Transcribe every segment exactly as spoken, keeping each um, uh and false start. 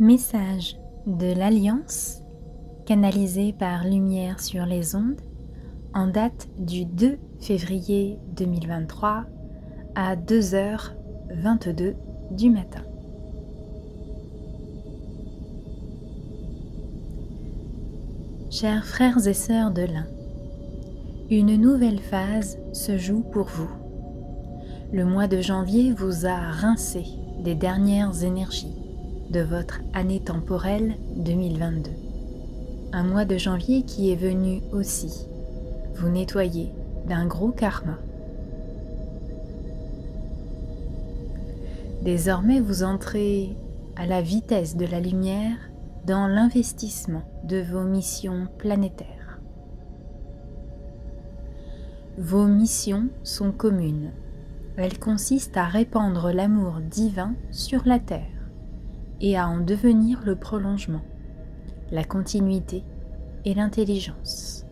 Message de l'Alliance, canalisé par Lumière sur les ondes, en date du deux février deux mille vingt-trois à deux heures vingt-deux du matin. Chers frères et sœurs de l'Ain, une nouvelle phase se joue pour vous. Le mois de janvier vous a rincé des dernières énergies de votre année temporelle deux mille vingt-deux. Un mois de janvier qui est venu aussi vous nettoyer d'un gros karma. Désormais, vous entrez à la vitesse de la lumière dans l'investissement de vos missions planétaires. Vos missions sont communes. Elles consistent à répandre l'amour divin sur la Terre et à en devenir le prolongement, la continuité et l'intelligence.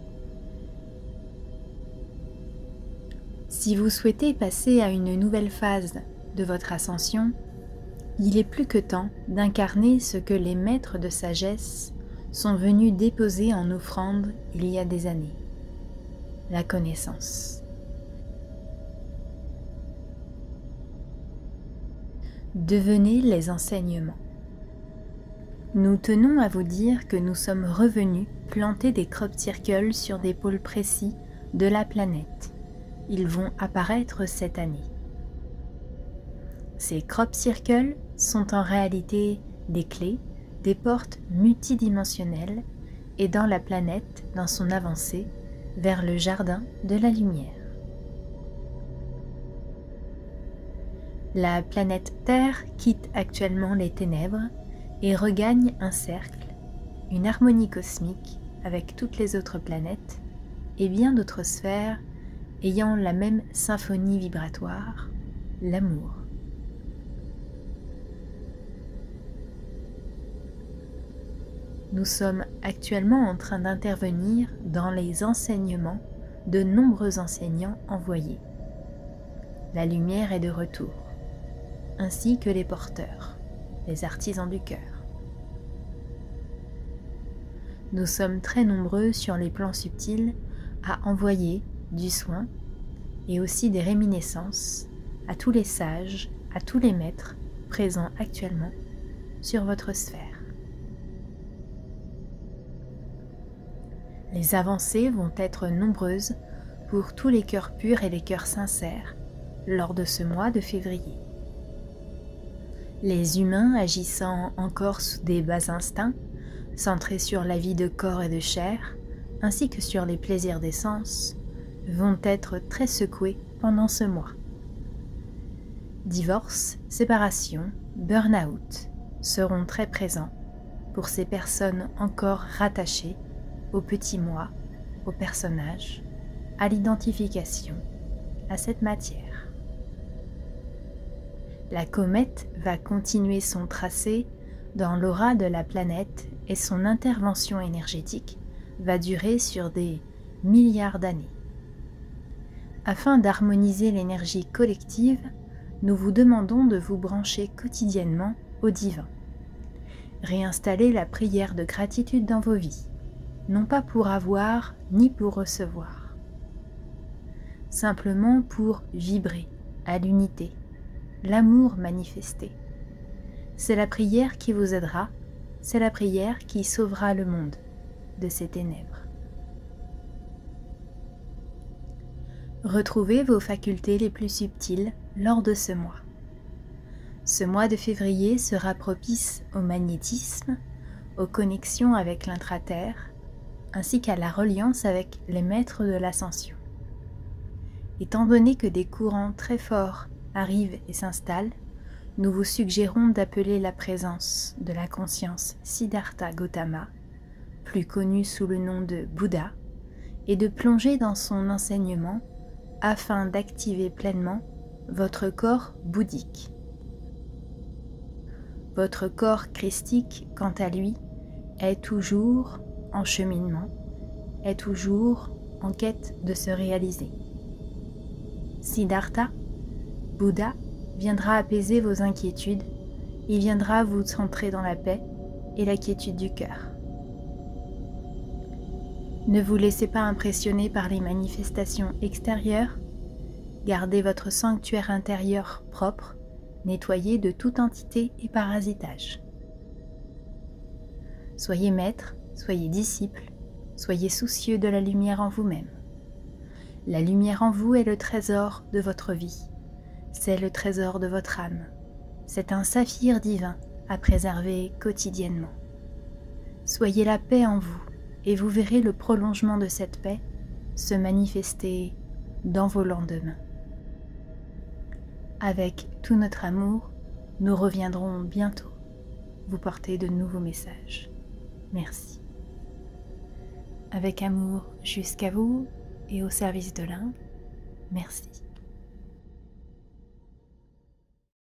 Si vous souhaitez passer à une nouvelle phase de votre ascension, il est plus que temps d'incarner ce que les maîtres de sagesse sont venus déposer en offrande il y a des années, la connaissance. Devenez les enseignements. Nous tenons à vous dire que nous sommes revenus planter des crop circles sur des pôles précis de la planète. Ils vont apparaître cette année. Ces crop circles sont en réalité des clés, des portes multidimensionnelles aidant la planète dans son avancée vers le jardin de la lumière. La planète Terre quitte actuellement les ténèbres et regagne un cercle, une harmonie cosmique avec toutes les autres planètes et bien d'autres sphères ayant la même symphonie vibratoire, l'amour. Nous sommes actuellement en train d'intervenir dans les enseignements de nombreux enseignants envoyés. La lumière est de retour, ainsi que les porteurs, les artisans du cœur. Nous sommes très nombreux sur les plans subtils à envoyer du soin et aussi des réminiscences à tous les sages, à tous les maîtres présents actuellement sur votre sphère. Les avancées vont être nombreuses pour tous les cœurs purs et les cœurs sincères lors de ce mois de février. Les humains agissant encore sous des bas instincts, centrés sur la vie de corps et de chair, ainsi que sur les plaisirs des sens, vont être très secoués pendant ce mois. Divorce, séparation, burn-out seront très présents pour ces personnes encore rattachées au petit moi, au personnage, à l'identification, à cette matière. La comète va continuer son tracé dans l'aura de la planète et son intervention énergétique va durer sur des milliards d'années. Afin d'harmoniser l'énergie collective, nous vous demandons de vous brancher quotidiennement au divin. Réinstallez la prière de gratitude dans vos vies, non pas pour avoir ni pour recevoir, simplement pour vibrer à l'unité, l'amour manifesté. C'est la prière qui vous aidera, c'est la prière qui sauvera le monde de ces ténèbres. Retrouvez vos facultés les plus subtiles lors de ce mois. Ce mois de février sera propice au magnétisme, aux connexions avec l'intra-terre, ainsi qu'à la reliance avec les maîtres de l'ascension. Étant donné que des courants très forts arrivent et s'installent, nous vous suggérons d'appeler la présence de la conscience Siddhartha Gautama, plus connu sous le nom de Bouddha, et de plonger dans son enseignement afin d'activer pleinement votre corps bouddhique. Votre corps christique, quant à lui, est toujours en cheminement, est toujours en quête de se réaliser. Siddhartha, Bouddha, viendra apaiser vos inquiétudes il viendra vous centrer dans la paix et la quiétude du cœur. Ne vous laissez pas impressionner par les manifestations extérieures. Gardez votre sanctuaire intérieur propre, nettoyé de toute entité et parasitage. Soyez maître, soyez disciple, soyez soucieux de la lumière en vous-même. La lumière en vous est le trésor de votre vie, c'est le trésor de votre âme. C'est un saphir divin à préserver quotidiennement. Soyez la paix en vous et vous verrez le prolongement de cette paix se manifester dans vos lendemains. Avec tout notre amour, nous reviendrons bientôt vous porter de nouveaux messages. Merci. Avec amour jusqu'à vous et au service de l'un, merci.